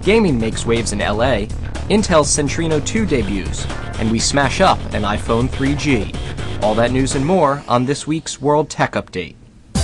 Gaming makes waves in LA, Intel's Centrino 2 debuts, and we smash up an iPhone 3G. All that news and more on this week's World Tech Update.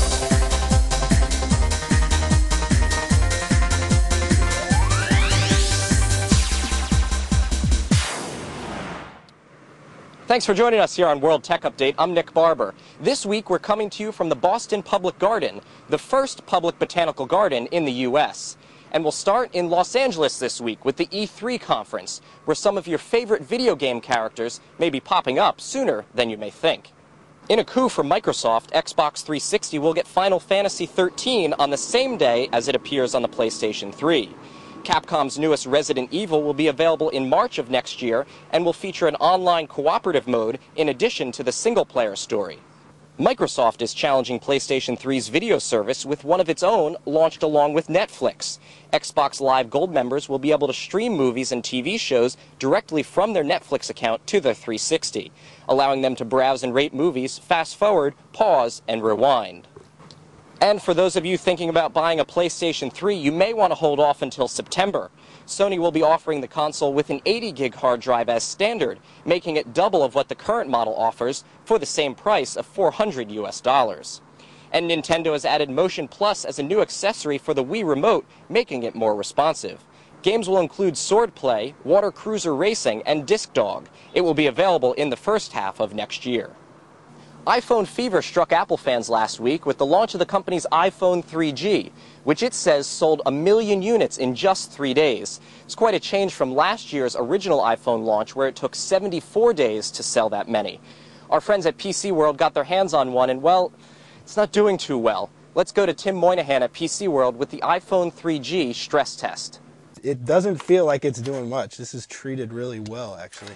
Thanks for joining us here on World Tech Update. I'm Nick Barber. This week we're coming to you from the Boston Public Garden, the first public botanical garden in the U.S. And we'll start in Los Angeles this week with the E3 conference, where some of your favorite video game characters may be popping up sooner than you may think. In a coup for Microsoft, Xbox 360 will get Final Fantasy XIII on the same day as it appears on the PlayStation 3. Capcom's newest Resident Evil will be available in March of next year and will feature an online cooperative mode in addition to the single-player story. Microsoft is challenging PlayStation 3's video service with one of its own launched along with Netflix. Xbox Live Gold members will be able to stream movies and TV shows directly from their Netflix account to their 360, allowing them to browse and rate movies, fast forward, pause, and rewind. And for those of you thinking about buying a PlayStation 3, you may want to hold off until September. Sony will be offering the console with an 80 gig hard drive as standard, making it double of what the current model offers for the same price of $400 US. And Nintendo has added Motion Plus as a new accessory for the Wii Remote, making it more responsive. Games will include Swordplay, Water Cruiser Racing, and Disc Dog. It will be available in the first half of next year. iPhone fever struck Apple fans last week with the launch of the company's iPhone 3G, which it says sold 1 million units in just 3 days. It's quite a change from last year's original iPhone launch, where it took 74 days to sell that many. Our friends at PC World got their hands on one, and well, it's not doing too well. Let's go to Tim Moynihan at PC World with the iPhone 3G stress test. It doesn't feel like it's doing much. This is treated really well, actually.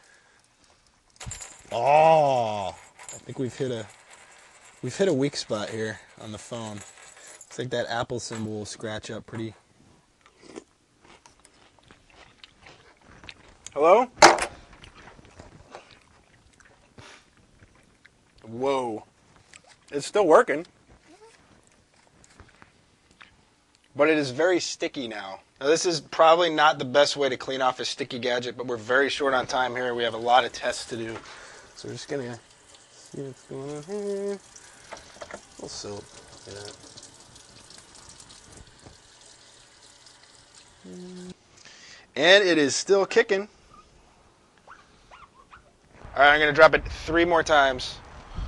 Oh! I think we've hit a weak spot here on the phone. Looks like that Apple symbol will scratch up pretty. Hello? Whoa. It's still working. But it is very sticky now. Now this is probably not the best way to clean off a sticky gadget, but we're very short on time here. We have a lot of tests to do. So we're just going to see what's going on here. A little soap. And it is still kicking. All right, I'm going to drop it 3 more times.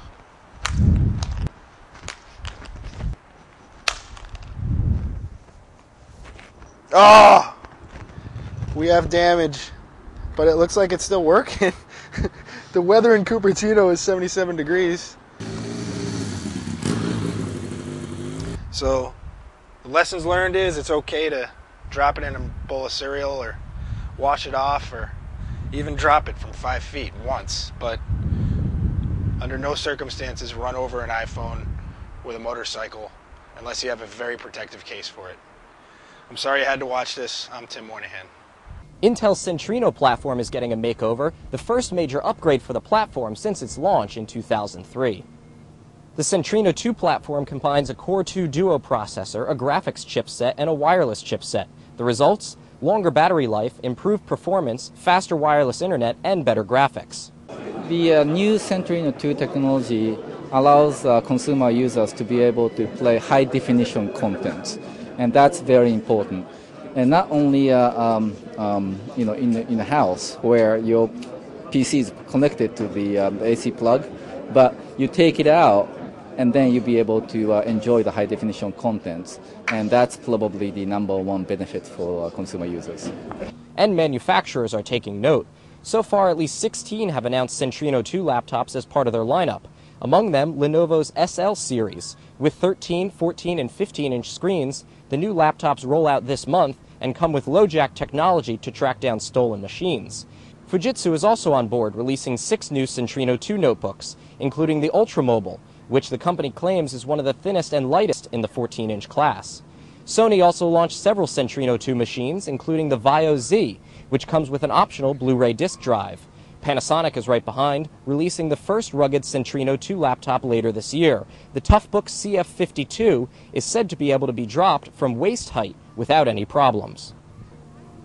Oh! We have damage, but it looks like it's still working. The weather in Cupertino is 77 degrees. So the lessons learned is it's okay to drop it in a bowl of cereal or wash it off or even drop it from 5 feet once. But under no circumstances run over an iPhone with a motorcycle unless you have a very protective case for it. I'm sorry you had to watch this. I'm Tim Moynihan. Intel's Centrino platform is getting a makeover, the first major upgrade for the platform since its launch in 2003. The Centrino 2 platform combines a Core 2 Duo processor, a graphics chipset, and a wireless chipset. The results? Longer battery life, improved performance, faster wireless internet, and better graphics. The new Centrino 2 technology allows consumer users to be able to play high-definition content, and that's very important. And not only in the house where your PC is connected to the AC plug, but you take it out and then you'll be able to enjoy the high-definition contents. And that's probably the #1 benefit for consumer users. And manufacturers are taking note. So far, at least 16 have announced Centrino 2 laptops as part of their lineup. Among them, Lenovo's SL series. With 13, 14, and 15-inch screens, the new laptops roll out this month and come with LoJack technology to track down stolen machines. Fujitsu is also on board, releasing 6 new Centrino 2 notebooks, including the Ultramobile, which the company claims is one of the thinnest and lightest in the 14-inch class. Sony also launched several Centrino 2 machines, including the Vaio Z, which comes with an optional Blu-ray disc drive. Panasonic is right behind, releasing the first rugged Centrino 2 laptop later this year. The Toughbook CF52 is said to be able to be dropped from waist height without any problems.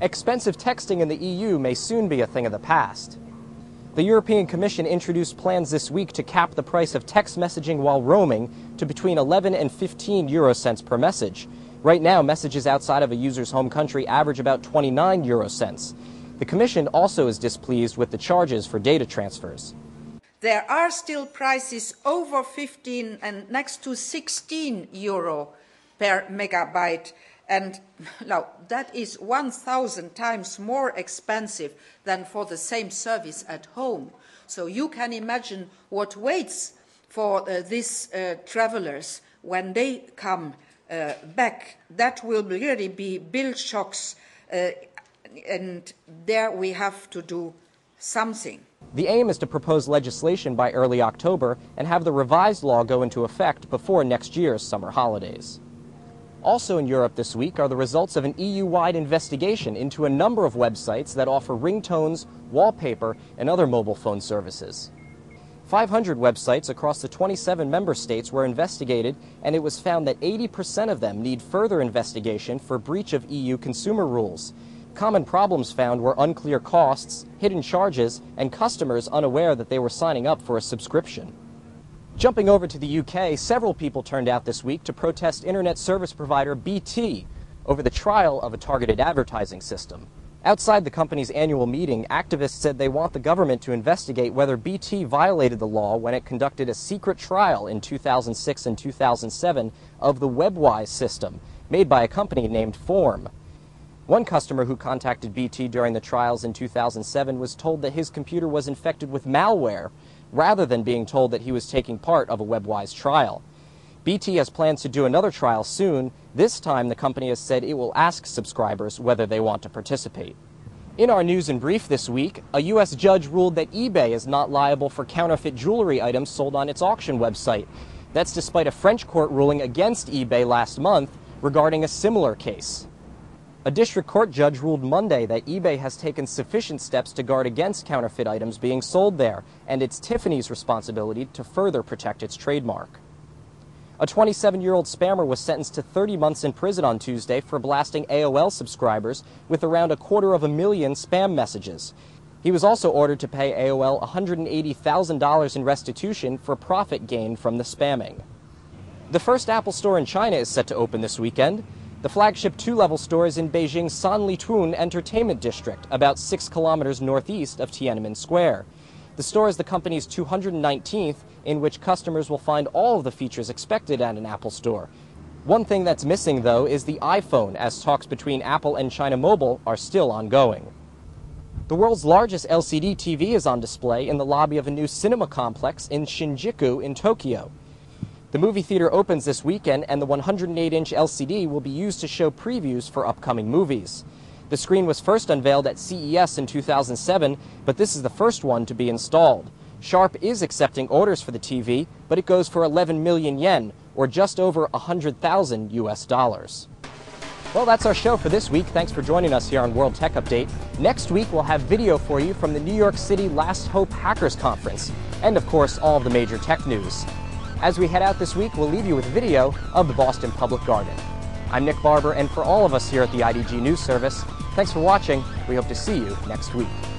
Expensive texting in the EU may soon be a thing of the past. The European Commission introduced plans this week to cap the price of text messaging while roaming to between 11 and 15 euro cents per message. Right now, messages outside of a user's home country average about 29 euro cents. The Commission also is displeased with the charges for data transfers. There are still prices over 15 and next to 16 euro per megabyte. And now that is 1,000 times more expensive than for the same service at home. So you can imagine what waits for these travelers when they come back. That will really be bill shocks, and there we have to do something. The aim is to propose legislation by early October and have the revised law go into effect before next year's summer holidays. Also in Europe this week are the results of an EU-wide investigation into a number of websites that offer ringtones, wallpaper, and other mobile phone services. 500 websites across the 27 member states were investigated, and it was found that 80% of them need further investigation for breach of EU consumer rules. Common problems found were unclear costs, hidden charges, and customers unaware that they were signing up for a subscription. Jumping over to the UK, several people turned out this week to protest internet service provider BT over the trial of a targeted advertising system. Outside the company's annual meeting, activists said they want the government to investigate whether BT violated the law when it conducted a secret trial in 2006 and 2007 of the WebWise system, made by a company named Form. One customer who contacted BT during the trials in 2007 was told that his computer was infected with malware, rather than being told that he was taking part of a WebWise trial. BT has plans to do another trial soon. This time, the company has said it will ask subscribers whether they want to participate. In our news and brief this week, a U.S. judge ruled that eBay is not liable for counterfeit jewelry items sold on its auction website. That's despite a French court ruling against eBay last month regarding a similar case. A district court judge ruled Monday that eBay has taken sufficient steps to guard against counterfeit items being sold there, and it's Tiffany's responsibility to further protect its trademark. A 27-year-old spammer was sentenced to 30 months in prison on Tuesday for blasting AOL subscribers with around 250,000 spam messages. He was also ordered to pay AOL $180,000 in restitution for profit gained from the spamming. The first Apple store in China is set to open this weekend. The flagship two-level store is in Beijing's Sanlitun Entertainment District, about 6 kilometers northeast of Tiananmen Square. The store is the company's 219th, in which customers will find all of the features expected at an Apple store. One thing that's missing, though, is the iPhone, as talks between Apple and China Mobile are still ongoing. The world's largest LCD TV is on display in the lobby of a new cinema complex in Shinjuku in Tokyo. The movie theater opens this weekend, and the 108-inch LCD will be used to show previews for upcoming movies. The screen was first unveiled at CES in 2007, but this is the first one to be installed. Sharp is accepting orders for the TV, but it goes for 11 million yen, or just over $100,000 US. Well, that's our show for this week. Thanks for joining us here on World Tech Update. Next week, we'll have video for you from the New York City Last Hope Hackers Conference, and of course, all of the major tech news. As we head out this week, we'll leave you with video of the Boston Public Garden. I'm Nick Barber, and for all of us here at the IDG News Service, thanks for watching. We hope to see you next week.